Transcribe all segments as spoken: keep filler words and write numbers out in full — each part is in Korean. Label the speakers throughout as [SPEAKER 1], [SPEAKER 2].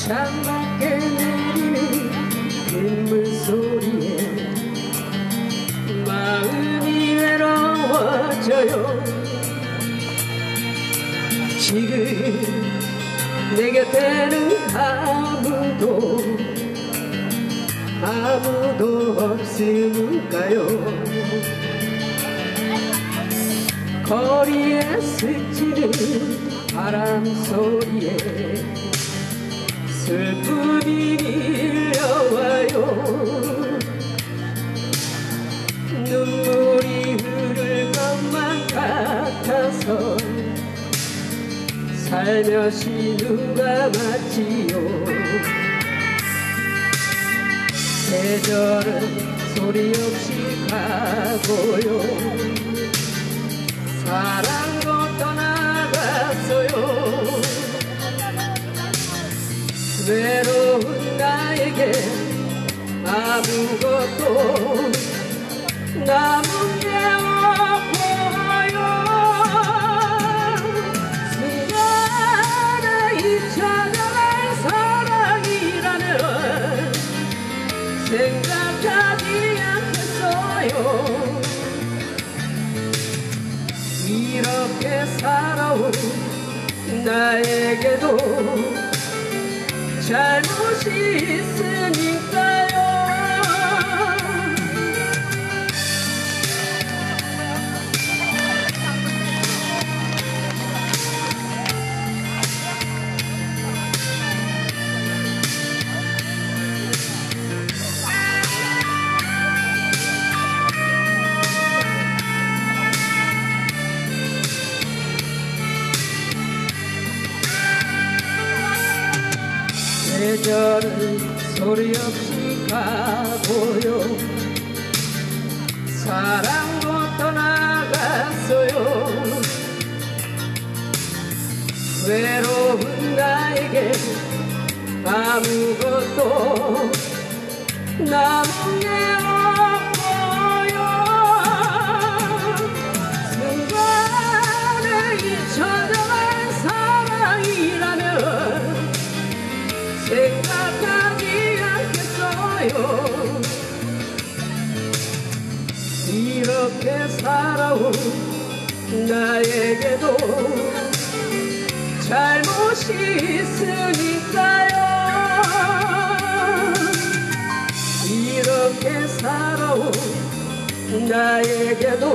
[SPEAKER 1] 창밖에 내리는 빗물 소리에 마음이 외로워져요. 지금 내 곁에는 아무도 아무도 없을까요? 거리에 스치는 바람 소리에 슬픔이 밀려와요. 눈물이 흐를 것만 같아서 살며시 누가 맞지요. 계절은 소리 없이 가고요. 사랑도 떠나갔어요. 외로운 나에게 아무것도 남은 게 없고요. 순간에 잊혀져갈 사랑이라는 생각하지 않겠어요. 이렇게 살아온 나에게도 잘못이 있으니까요. 계절은 소리 없이 가고요. 사랑도 떠나갔어요. 외로운 나에게 아무것도 남은 게 없고요. 순간에 잊혀져갈 사랑이라면 생각하지 않겠어요. 이렇게 살아온 나에게도 잘못이 있으니까요. 이렇게 살아온 나에게도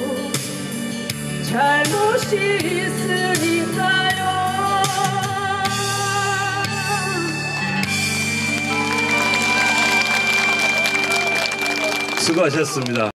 [SPEAKER 1] 잘못이 있으니까요.
[SPEAKER 2] 수고하셨습니다.